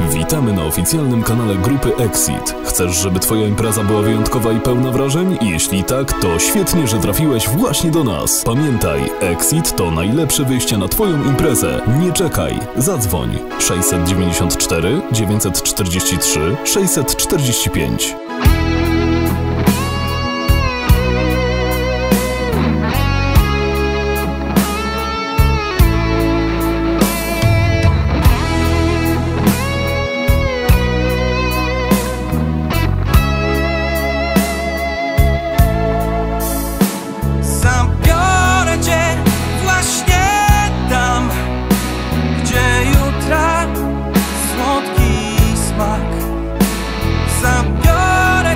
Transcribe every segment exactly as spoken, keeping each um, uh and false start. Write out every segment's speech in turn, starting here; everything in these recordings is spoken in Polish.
Witamy na oficjalnym kanale grupy Exit. Chcesz, żeby twoja impreza była wyjątkowa i pełna wrażeń? Jeśli tak, to świetnie, że trafiłeś właśnie do nas. Pamiętaj, Exit to najlepsze wyjście na twoją imprezę. Nie czekaj, zadzwoń sześćset dziewięćdziesiąt cztery dziewięćset czterdzieści trzy sześćset czterdzieści pięć. Zabiorę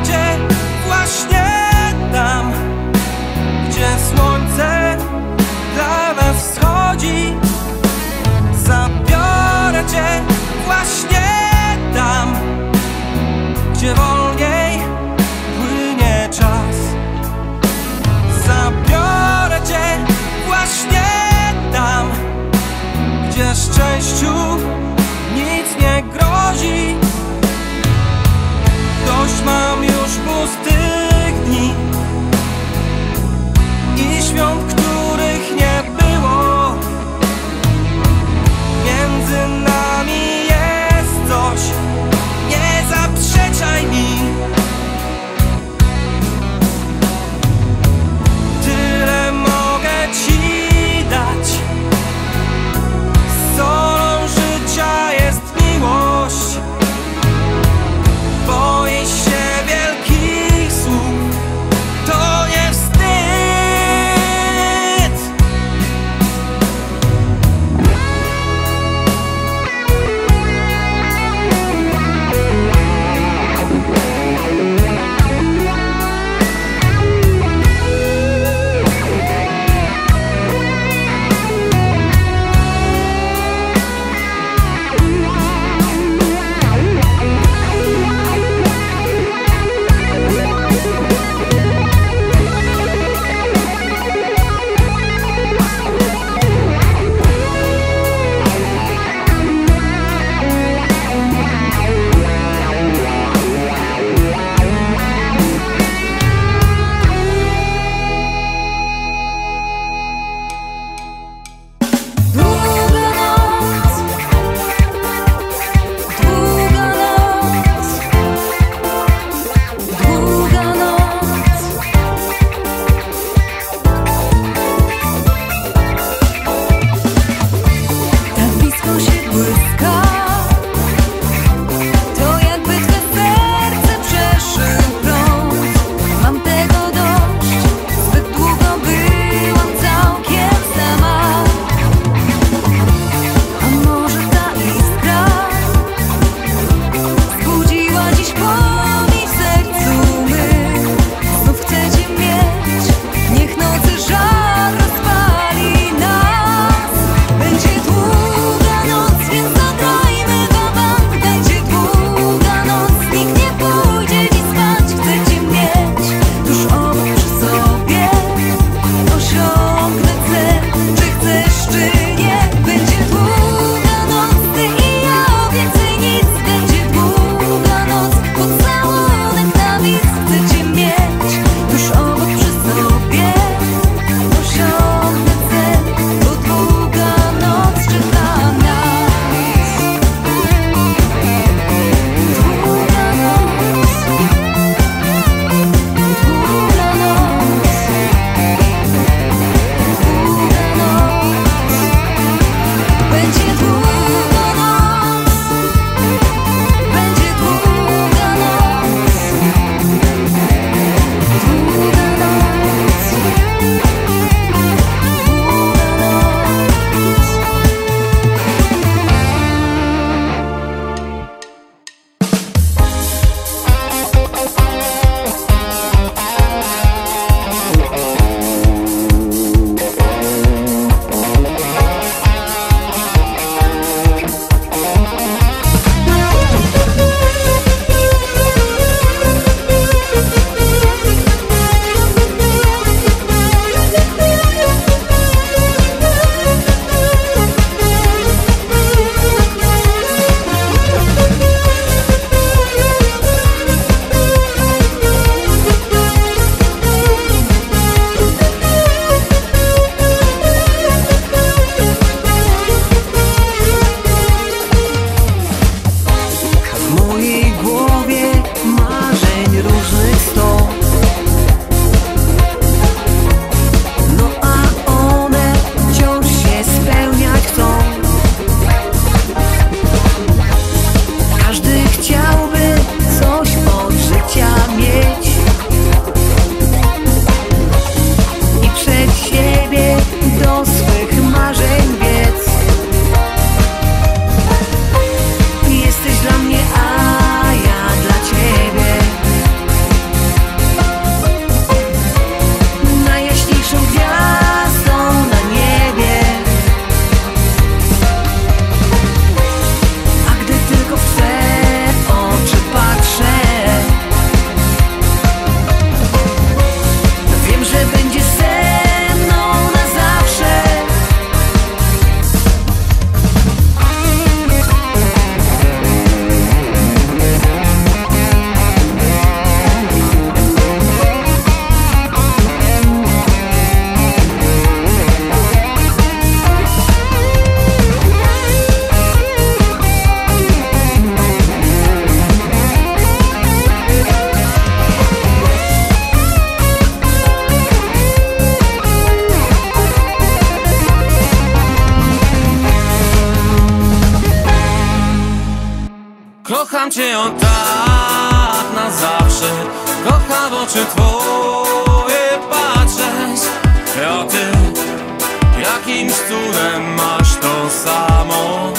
Kocham cię od tak na zawsze, kocham w oczy twoje patrzeć. A ty jakimś cudem masz to samo.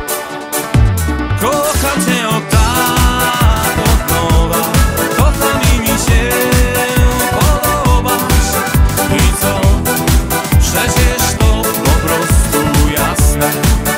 Kocham cię od tak od nowa, kocham i mi się podobasz. I co? Przecież to po prostu jasne.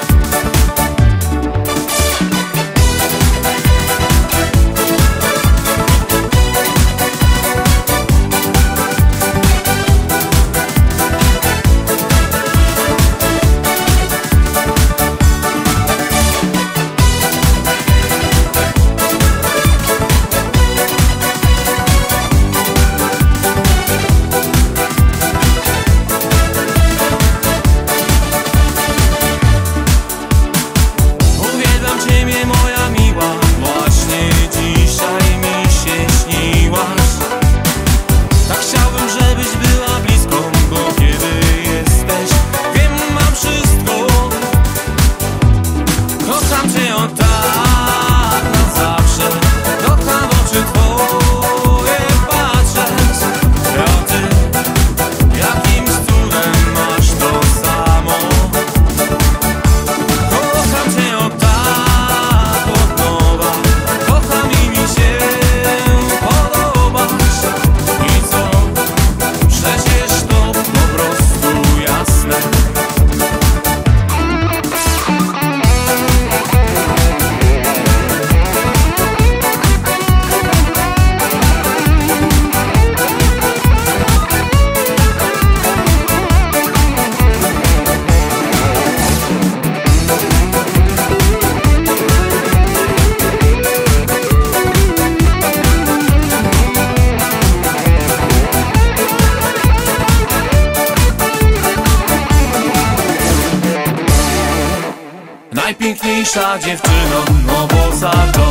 Najpiękniejsza dziewczyno, no bo za to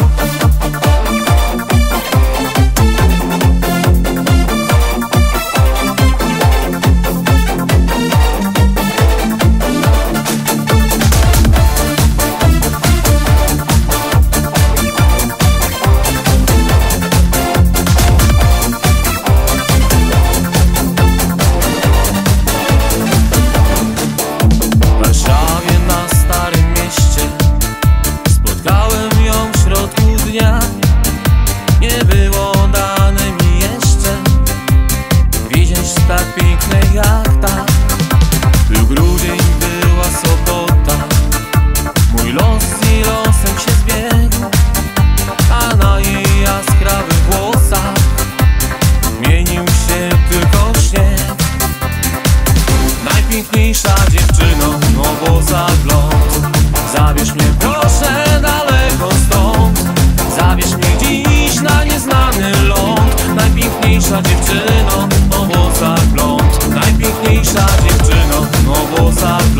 nie było dane mi jeszcze widzieć tak piękne jak ta. Był grudzień, była sobota, mój los i losem się zbiegł, a na jej jaskrawych włosach zmienił się tylko śnieg. Najpiękniejsza dziewczyno, no bo zagląd, zabierz mnie proszę daleko stąd. Zabierz mnie dziś na nieznany ląd. Najpiękniejsza dziewczyno, no bo zagląd. Najpiękniejsza dziewczyno, no bo zagląd.